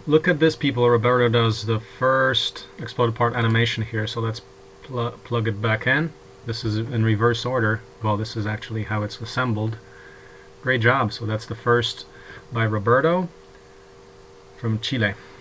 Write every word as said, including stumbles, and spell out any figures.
look at this, people. Roberto does the first exploded part animation here, so let's pl plug it back in. This is in reverse order. Well, this is actually how it's assembled. Great job. So that's the first by Roberto from Chile.